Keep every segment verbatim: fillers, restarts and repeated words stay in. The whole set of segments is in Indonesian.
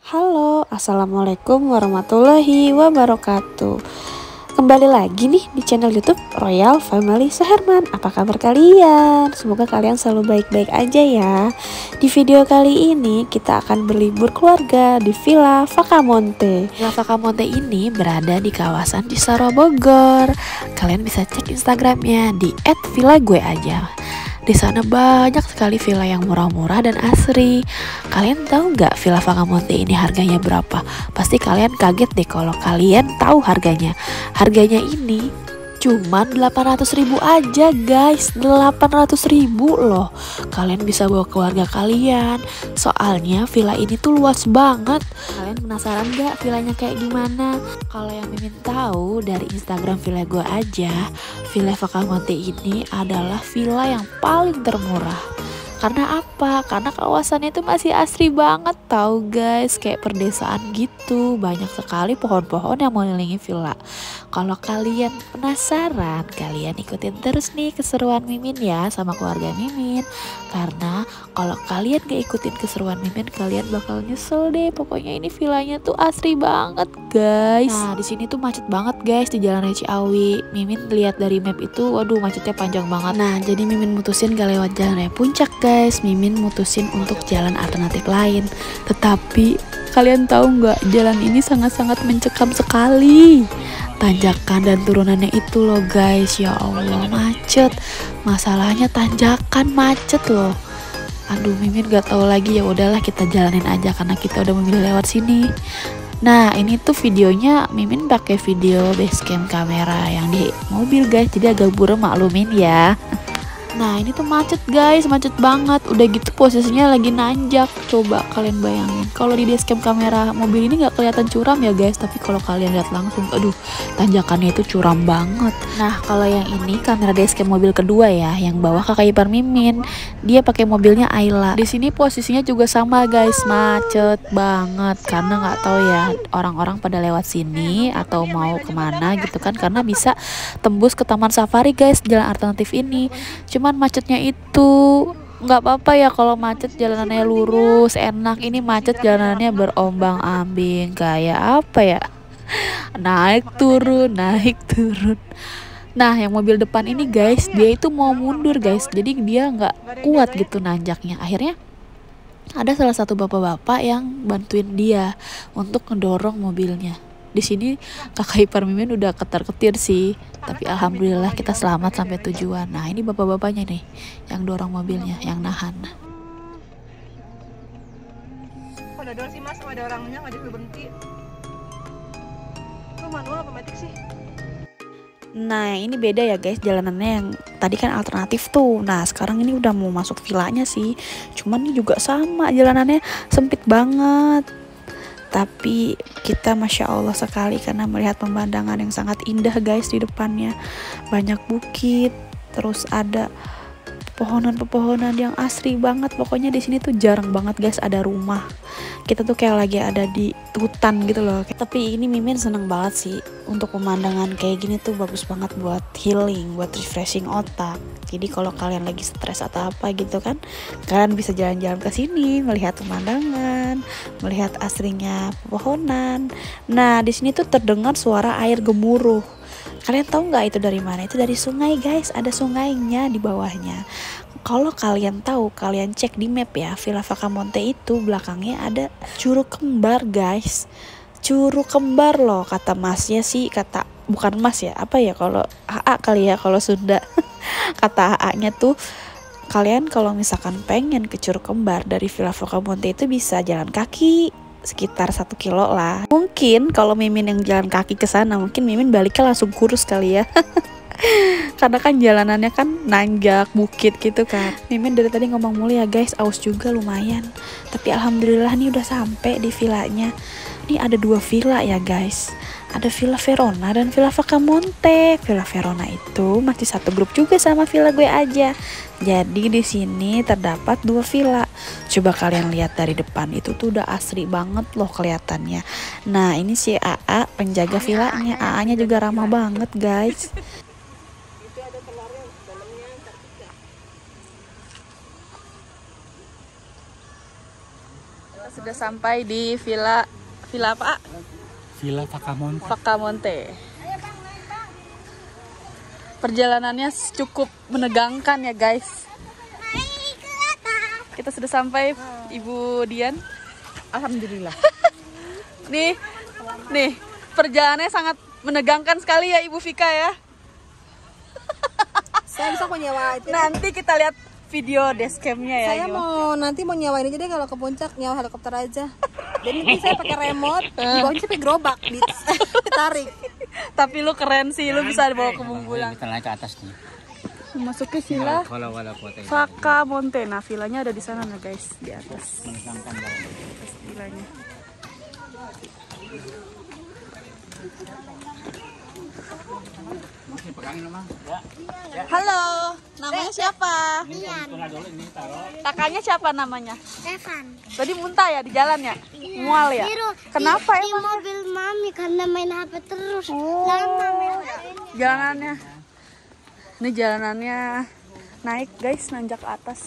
Halo, assalamualaikum warahmatullahi wabarakatuh. Kembali lagi nih di channel YouTube Royal Family Suherman. Apa kabar kalian? Semoga kalian selalu baik-baik aja ya. Di video kali ini kita akan berlibur keluarga di Villa Vakamonte. Villa Vakamonte ini berada di kawasan Cisarua Bogor. Kalian bisa cek Instagramnya di et villa gue aja. Di sana banyak sekali villa yang murah-murah dan asri. Kalian tahu nggak villa Vakamonte ini harganya berapa? Pasti kalian kaget deh kalau kalian tahu harganya. Harganya ini cuma delapan ratus ribu aja guys. delapan ratus ribu loh. Kalian bisa bawa keluarga kalian. Soalnya villa ini tuh luas banget. Kalian penasaran gak villanya kayak gimana? Kalau yang Mimin tahu dari Instagram villa gue aja, Villa Vakamonte ini adalah villa yang paling termurah. Karena apa? Karena kawasannya itu masih asri banget tahu guys, kayak perdesaan gitu. Banyak sekali pohon-pohon yang mengelilingi villa. Kalau kalian penasaran, kalian ikutin terus nih keseruan Mimin ya sama keluarga Mimin. Karena kalau kalian gak ikutin keseruan Mimin, kalian bakal nyesel deh. Pokoknya ini villanya tuh asri banget guys. Nah di sini tuh macet banget guys di Jalan Raya Ciawi. Mimin lihat dari map itu, waduh macetnya panjang banget. Nah jadi Mimin mutusin gak lewat Jalan Raya Puncak guys. Mimin mutusin untuk jalan alternatif lain. Tetapi kalian tahu nggak, jalan ini sangat-sangat mencekam sekali. Tanjakan dan turunannya itu loh guys, ya Allah macet. Masalahnya tanjakan macet loh. Aduh Mimin gak tahu lagi, ya udahlah kita jalanin aja karena kita udah memilih lewat sini. Nah ini tuh videonya Mimin pakai video basecam kamera yang di mobil guys, jadi agak buram maklumin ya. Nah ini tuh macet guys, macet banget. Udah gitu posisinya lagi nanjak. Coba kalian bayangin, kalau di dashcam kamera mobil ini nggak kelihatan curam ya guys, tapi kalau kalian lihat langsung, aduh tanjakannya itu curam banget. Nah kalau yang ini kamera dashcam mobil kedua ya, yang bawah kakak ipar Mimin, dia pakai mobilnya Ayla. Di sini posisinya juga sama guys, macet banget karena nggak tahu ya orang-orang pada lewat sini atau mau kemana gitu kan, karena bisa tembus ke Taman Safari guys, jalan alternatif ini. Cuma Cuman macetnya itu nggak apa-apa ya kalau macet, jalanannya lurus enak. Ini macet jalanannya berombang-ambing kayak apa ya, naik turun naik turun. Nah yang mobil depan ini guys, dia itu mau mundur guys, jadi dia nggak kuat gitu nanjaknya. Akhirnya ada salah satu bapak-bapak yang bantuin dia untuk ngedorong mobilnya. Di sini kakak ipar Mimin udah ketar-ketir sih, tapi alhamdulillah kita selamat sampai tujuan. Nah ini bapak-bapaknya nih yang dorong mobilnya, yang nahan. Kok dodol sih mas, ada orangnya nggak disuruh berhenti. Lu manual apa matic sih? Nah ini beda ya guys, jalanannya yang tadi kan alternatif tuh. Nah sekarang ini udah mau masuk villanya sih, cuman ini juga sama, jalanannya sempit banget. Tapi kita Masya Allah sekali karena melihat pemandangan yang sangat indah guys di depannya. Banyak bukit, terus ada pepohonan-pepohonan yang asri banget. Pokoknya di sini tuh jarang banget guys ada rumah. Kita tuh kayak lagi ada di hutan gitu loh. Tapi ini Mimin seneng banget sih, untuk pemandangan kayak gini tuh bagus banget buat healing, buat refreshing otak. Jadi kalau kalian lagi stres atau apa gitu kan, kalian bisa jalan-jalan ke sini, melihat pemandangan, melihat asrinya pepohonan. Nah di sini tuh terdengar suara air gemuruh. Kalian tahu nggak itu dari mana? Itu dari sungai guys, ada sungainya di bawahnya. Kalau kalian tahu, kalian cek di map ya, Villa Vakamonte itu belakangnya ada Curug Kembar guys. Curug Kembar loh kata masnya sih, kata bukan mas ya, apa ya kalau A A kali ya kalau Sunda. Kata A A-nya tuh kalian kalau misalkan pengen ke Curug Kembar dari Villa Vakamonte itu bisa jalan kaki sekitar satu kilo lah. Mungkin kalau Mimin yang jalan kaki ke sana, mungkin Mimin baliknya langsung kurus kali ya. Karena kan jalanannya kan nanjak bukit gitu kan. Mimin dari tadi ngomong mulu ya guys, aus juga lumayan. Tapi alhamdulillah nih udah sampai di villanya. Ini ada dua villa ya guys, ada Villa Verona dan Villa Vakamonte. Villa Verona itu masih satu grup juga sama villa gue aja. Jadi di sini terdapat dua villa. Coba kalian lihat dari depan, itu tuh udah asri banget loh kelihatannya. Nah ini si A A penjaga villanya. A A-nya juga ramah banget guys. Itu ada telurnya dalamnya tertiga. sudah sampai di villa villa apa? Villa Pacamonte. Pacamonte. Perjalanannya cukup menegangkan ya guys. Kita sudah sampai, Ibu Dian. Alhamdulillah. Nih, nih perjalanannya sangat menegangkan sekali ya Ibu Vika ya. Saya bisa mau nyewa itu. Nanti kita lihat video dashcamnya ya. Saya gimana? mau nanti mau nyewa ini jadi kalau ke puncak nyewa helikopter aja. Dan nanti saya pakai remote, di bawahnya pakai gerobak, ditarik. Tapi lu keren sih, lu bisa dibawa ke Bumbulang. Kita naik ke atas nih. Memasuki villa Kalau ada foto ini. Pacamonte. Nah, villanya ada di sana nah guys, di atas. Menegangkan banget. Atas villanya. Halo, namanya siapa? Kakaknya siapa namanya? Evan. Tadi muntah ya di jalan ya? Mual ya? Biru. Kenapa di, di emang? mobil mami karena main H P terus. Oh. Lama main H P. Jalanannya. Ini jalanannya naik guys, nanjak ke atas.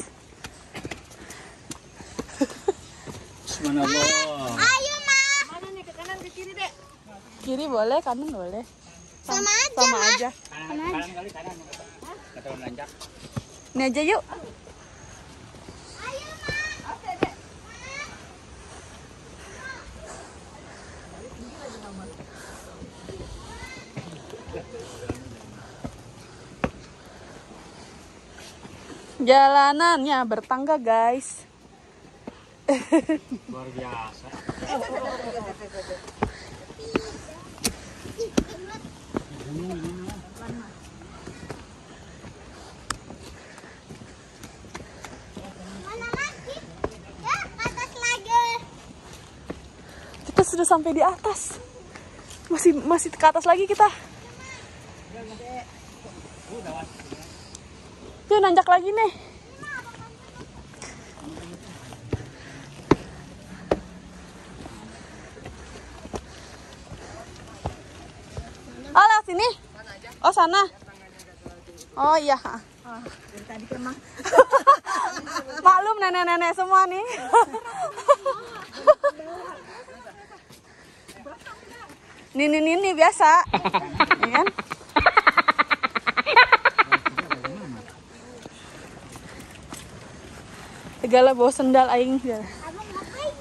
Subhanallah. Ayo ma. Mana nih, ke kanan ke kiri deh. Kiri boleh, kanan boleh. Sama aja Sama ma. aja. Kanan kali kanan. Kata nanjak. Ini aja yuk. Jalanannya bertangga guys. Luar biasa. Mana lagi? Ya, ke atas lagi. Kita sudah sampai di atas. Masih masih ke atas lagi kita. Yuk nanjak lagi nih. Oh, lewat sini. Oh, sana. Oh iya. Dari tadi kemang. Maklum nenek-nenek semua nih. Nini-nini biasa. Iya kan? Segala bawa sendal aing. Abang ngapain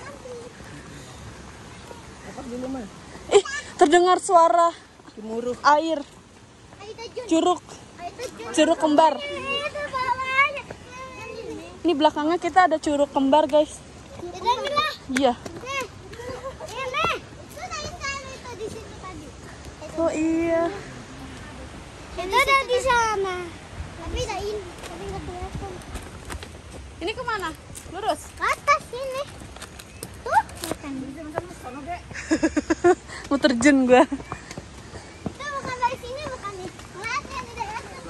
nanti? Ih, terdengar suara Gemuruh. air Ayo terjun. curug, Ayo terjun. curug kembar. Itu bawahnya. Ini belakangnya kita ada curug kembar, guys. Itu Mila. Iya. Nih. Ini. Itu dari sana itu di situ tadi. Oh iya. Itu ada di sana. Tapi tidak ini. Tapi nggak kelihatan. Ini kemana? Lurus. Ke atas sini. Tuh, makan. Mau terjun gua. Itu bukan dari sini, bukan nih. Ngeliat ya, di daerah sini.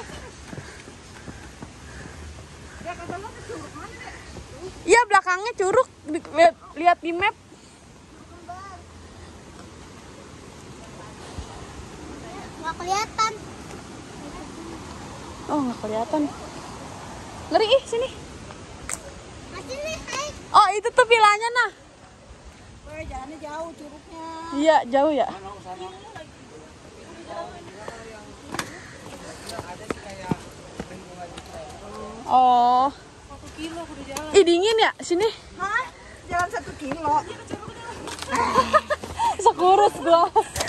Iya, belakangnya curug. Di- Lihat, lihat di map. Nggak kelihatan. Oh, nggak kelihatan. Ngeri ih sini. Masih nih, hai. Oh, itu tuh villanya nah. Wah, jalannya jauh curugnya. Iya, jauh ya. Oh. Satu kilo kudu jalan. Ih, dingin ya sini. Hah? Jalan satu kilo. Sekurus gua.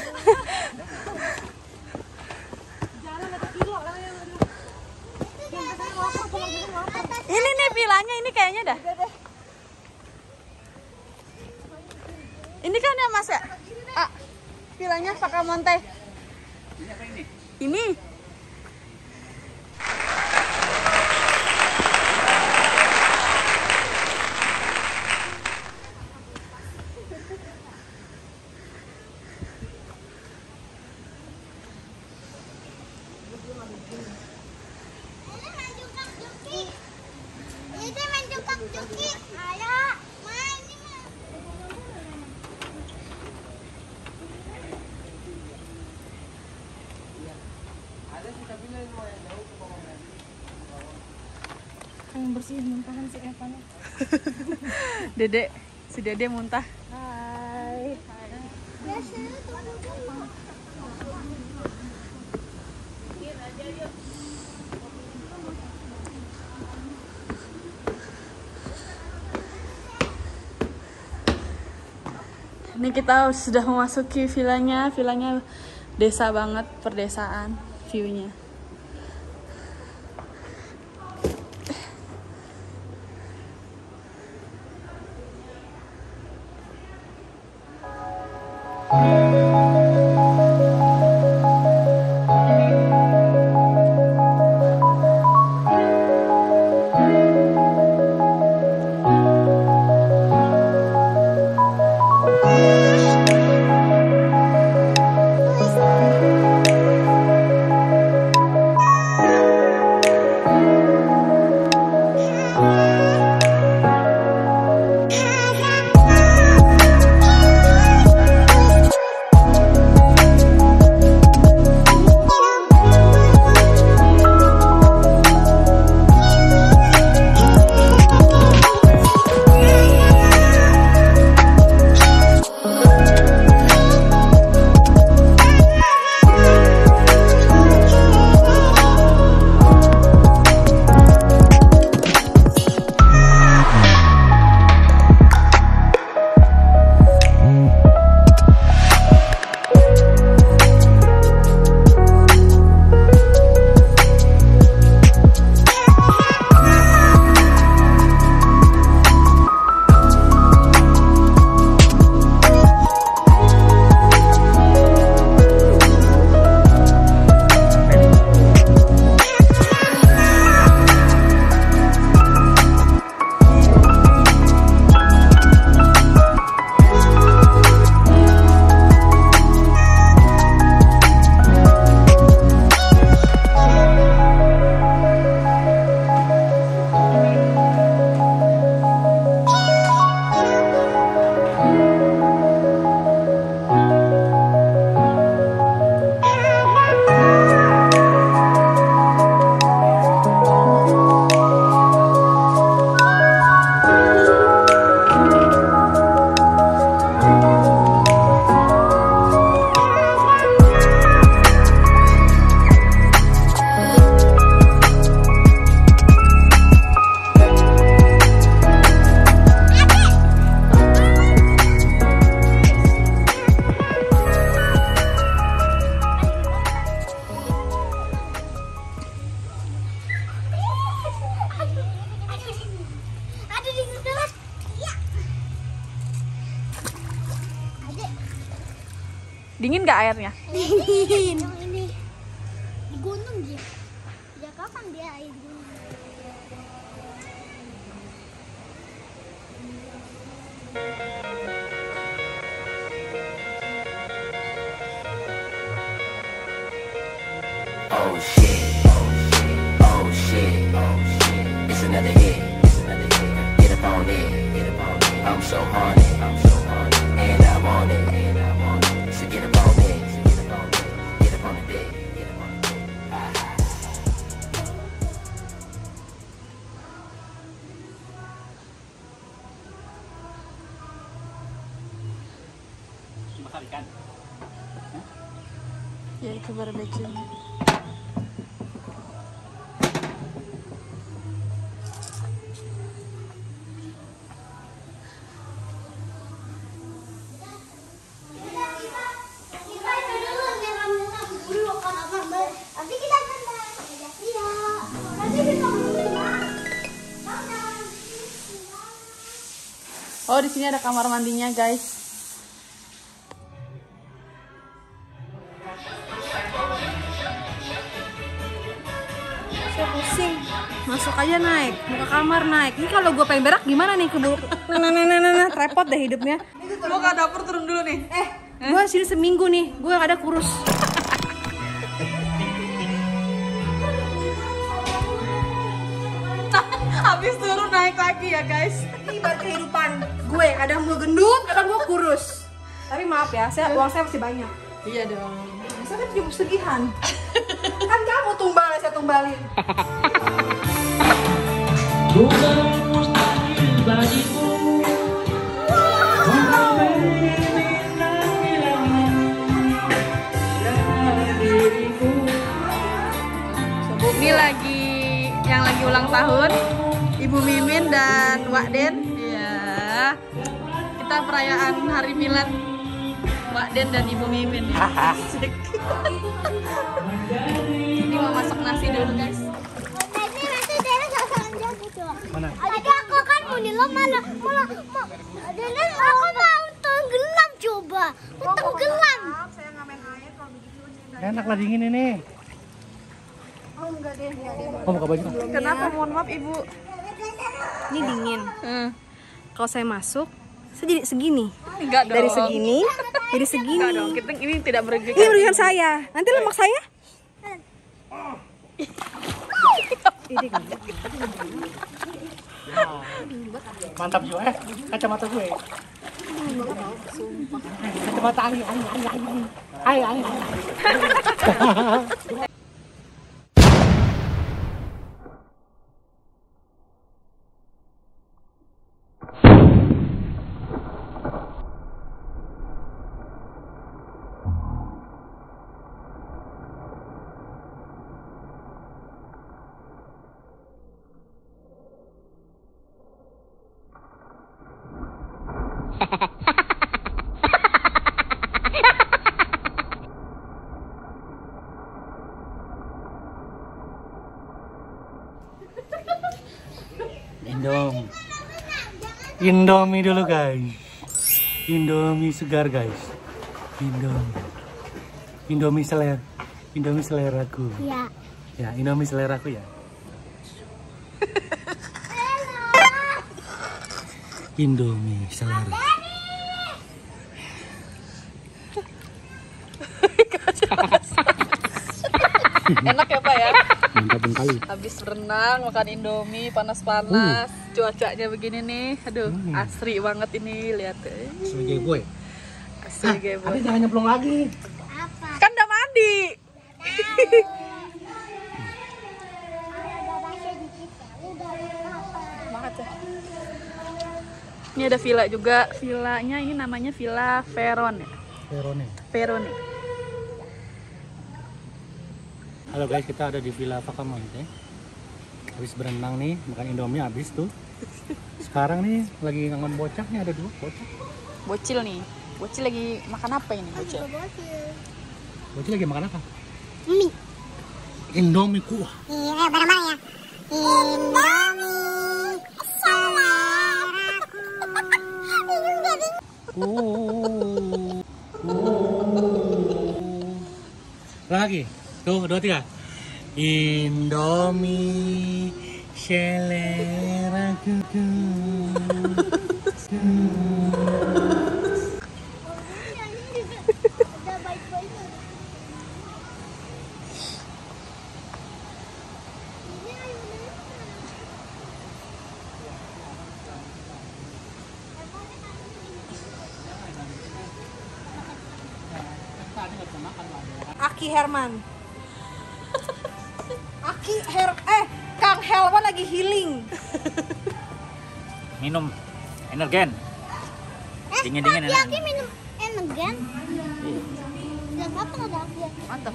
Jalan satu kilo lah ya. Ini nih villanya ini kayaknya dah. Ini kan ya Mas ya? Ah, villanya Pacamonte. Ini apa ini? Ini. Ini main jungkak juki. Ini main jungkak juki. Ayo, main ini mah. Yang bersihin muntahan si Evan. Dedek Si Dede muntah. Hai. Ini kita sudah memasuki vilanya. Vilanya desa banget, perdesaan view-nya. Dingin nggak airnya? Dingin. Yang ini di gunung dia. Sejak kapan dia air gunung? Oh shit, oh shit, oh shit, oh shit. It's another hit, it's another hit. Get up on it, get up on it. I'm so horny, I'm so horny, and I want it, and I want it. So get up on it, so get up on it, get up on the dick, get up on the dick. Makan ikan. Ya itu barbecue. Oh, di sini ada kamar mandinya, guys. Saya pusing. Masuk aja naik, mau ke kamar naik. Ini kalau gue pengen berak gimana nih ke bulu? Nah, nah, nah, nah, nah, repot deh hidupnya. Mau ke dapur turun dulu nih. Eh, gue sini seminggu nih, gue gak ada kurus. Habis turun naik lagi ya, guys. Ini baru kehidupan gue, kadang gue gendut, kadang gue kurus. Tapi maaf ya, saya uang saya masih banyak. Iya dong. Saya kan juga pesugihan. Kan kamu tumbal, saya tumbalin. Bukan mustahil bagiku tahun Ibu Mimin dan Wak Den. Iya. Kita perayaan hari milad Wak Den dan Ibu Mimin ya. Asik. Ini mau masak nasi dulu guys. Nanti nanti Dena sasaran jago coba. Mana? Tadi aku kan mau di lo malah malah mau. Dena aku mau tenggelam coba. Mau tenggelam. Enak lah dingin ini. Oh enggak deh, enggak deh. Oh, buka baju. Kenapa? Mohon maaf Ibu. Ini dingin. Hmm. Kalau saya masuk, saya jadi segini. Enggak dong. Dari segini, jadi segini. Enggak dong. Kita ini tidak merugikan. Ini merugikan saya. Nanti lemak saya. Ini kan. Mantap juga eh. Kacamata gue. Kacamata Ali, Ali, Ali, Ali. Ali, Ali. Indomie. Indomie dulu guys. Indomie segar guys. Indomie. Indomie selera. Indomie seleraku. Ya. Ya, Indomie seleraku ya. Indomie selera. Enak ya Pak ya? Mantap kali. Habis berenang, makan Indomie, panas-panas, cuacanya begini nih, aduh, asri banget ini, lihat. Sebagai gue. Asri kayak Tapi jangan nyemplung lagi. Apa? Kan udah mandi. Semangat ya. Ini ada villa juga, villanya ini namanya Villa Veron ya. Verone. Verone. Halo guys, kita ada di Villa Pacamonte. Habis berenang nih, makan Indomie habis tuh. Sekarang nih lagi ngangon bocah nih, ada dua bocah. Bocil nih. Bocil lagi makan apa ini bocil? Bocah lagi makan apa? Mie. Indomie kuah. Iya, bareng-bareng ya. Indomie seleraku. Oh. Oh. Lagi. Tuh, dua, tiga. Indomie seleraku. Aki Herman. Aki Her eh Kang Helwan lagi healing. Minum energen. Dingin-dingin enak. Aki minum energen. Sejak kapan ada aki? Mantap.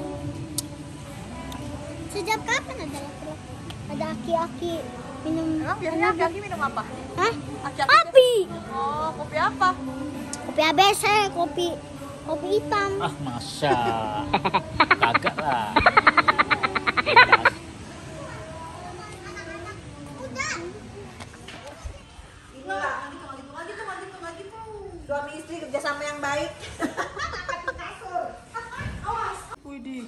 Sejak kapan ada aki? Ada aki-aki minum Emang biasanya aki-aki minum apa? Hah? Aki-aki. Kopi. Oh, kopi apa? Kopi A B C, kopi kopi hitam. Ah, masa. Kagak lah. Suami istri kerjasama yang baik. Widih.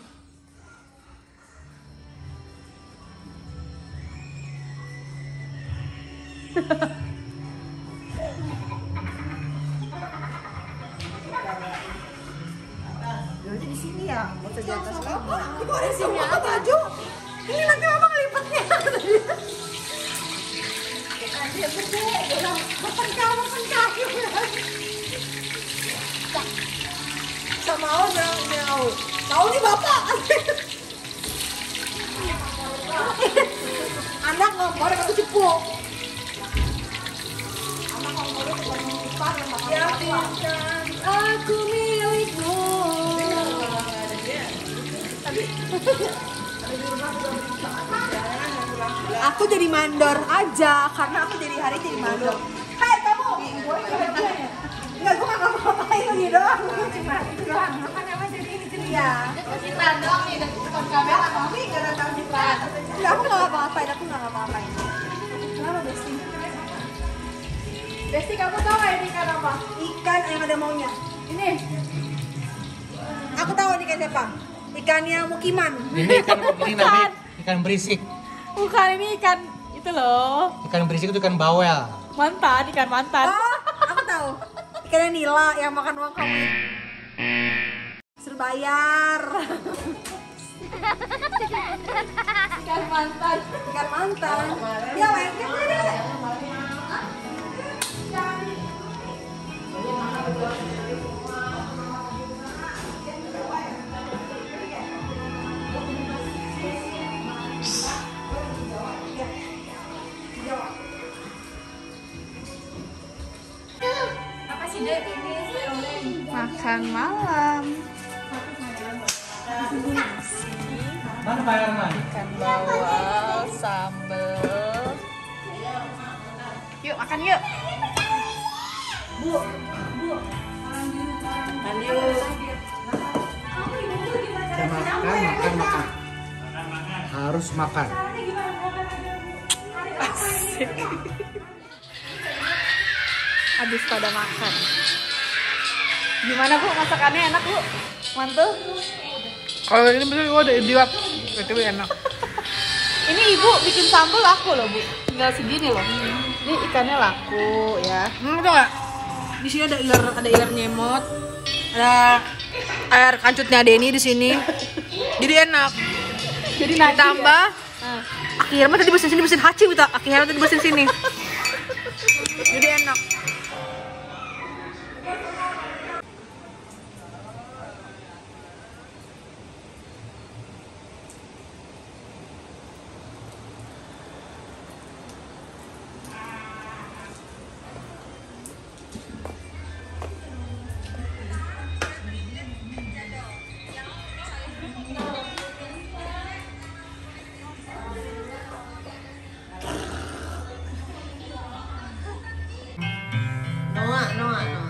Jadi di sini ya, mau di atas lagi. Ibu di sini apa baju? Ini nanti mama ngelipatnya. Dia gede, udah berpengkal berpengkal. Sama mau jangan mau. Tahu nih bapak. Anak ngomong ada aku cepuk. Anak ngomong ada aku yakinkan aku milikmu. Aku jadi mandor aja karena aku jadi hari jadi mandor. Hai kamu. Enggak, gue gak ngapa-ngapain lagi doang. Cuma itu doang. Makanya apa jadi ini ceria. Kita doang nih, depan kamera. Tapi gak ada tahu kita. Enggak, aku gak ngapa-ngapain, aku gak ngapa-ngapain. Kenapa Besti? Besti, kamu tahu gak ini ikan apa? Ikan yang ada maunya. Ini. Aku tahu ini ikan siapa? Ikannya Mukiman. Ini ikan ini namanya ikan berisik. Bukan, ini ikan itu loh. Ikan berisik itu ikan bawel. Mantan, ikan mantan. Oh, aku tahu. Ikannya nila yang makan uang kamu. Suruh bayar. Ikan mantan. Ikan mantan. Ya, lengket mana? Makan malam. Mana Pak Herman? Ikan bawal, sambal. Yuk makan yuk. Kita makan, makan, makan. Harus makan. Habis pada makan. Gimana Bu, masakannya enak Bu? Mantul? Kalau ini bener gue udah idiot. Itu enak. Ini Ibu bikin sambal laku loh Bu. Tinggal segini loh. Ini ikannya laku ya. Hmm, tau gak? Di sini ada iler, ada iler nyemot. Ada air kancutnya Denny di sini. Jadi enak. Jadi nanti Ditambah ya? Nah. akhirnya tadi bersin sini bersin haci kita. Akhirnya tadi bersin sini. Jadi enak. Noah, Noah, Noah.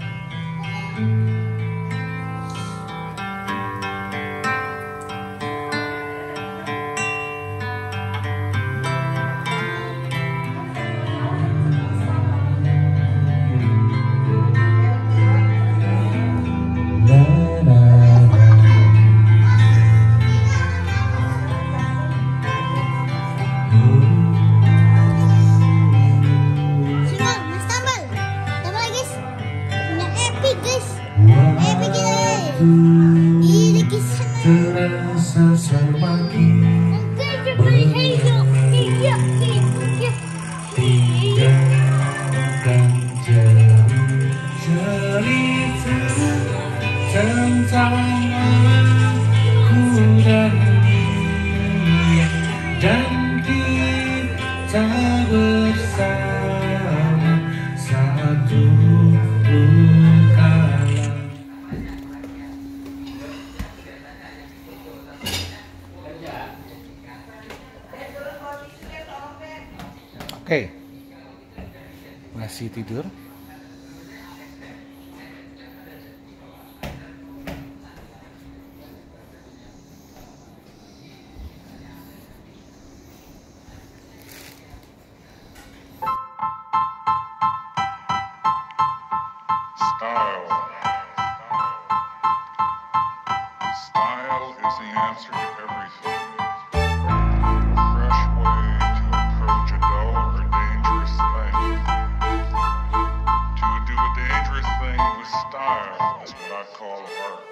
Sudah, mas tambal. Tambah lagi guys. Punya epic guys. Epic guys. Ini kisah. Terasa semakin Oke, coba hijau. Hijau, hijau. tinggalkan jauh cerita tentang aku dan dia dan kita bersama satu kala. Oke. Masih tidur. Style. Style is the answer to everything. A fresh way to approach a dull or dangerous thing. To do a dangerous thing with style is what I call art.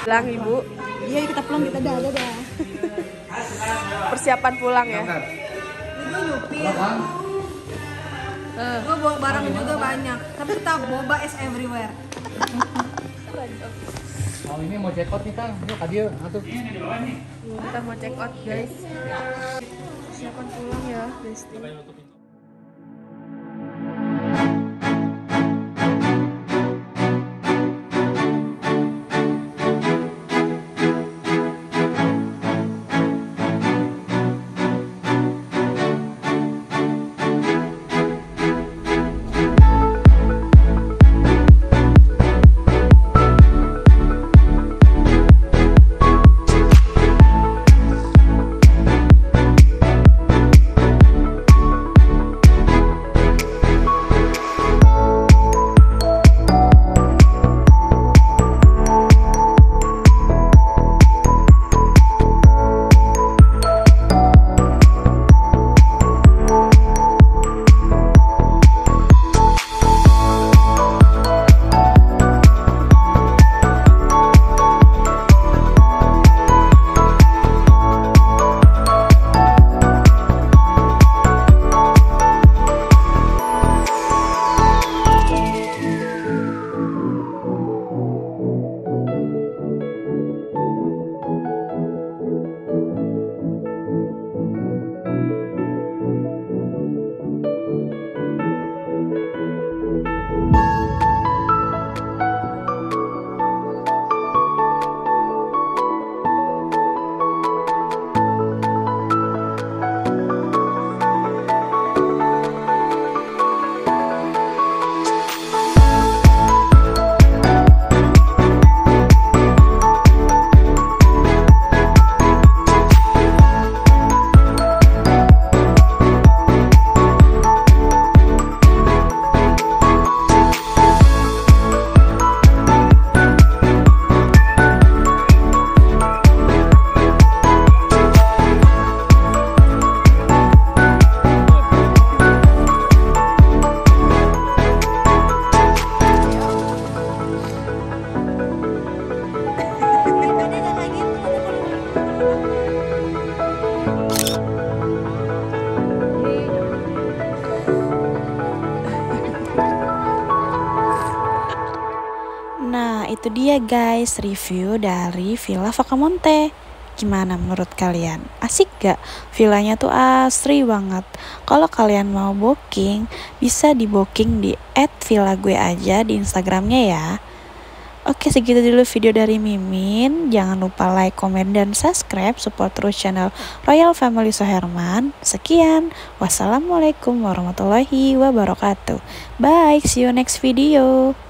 Pulang ibu. Iya kita pulang kita dah dah. Persiapan pulang ya. Itu nyupir. Uh. Gue bawa barang juga banyak, tapi tetap boba is everywhere. Oh ini mau check out nih Kang, yuk kadir atuh. Kita mau check out guys. Persiapan pulang ya, Besti. Nah, itu dia guys review dari Villa Vacamonte. Gimana menurut kalian? Asik gak? Villanya tuh asri banget. Kalau kalian mau booking, bisa di booking di et villa gue aja di Instagramnya ya. Oke, segitu dulu video dari Mimin. Jangan lupa like, komen, dan subscribe. Support terus channel Royal Family Suherman. Sekian. Wassalamualaikum warahmatullahi wabarakatuh. Bye, see you next video.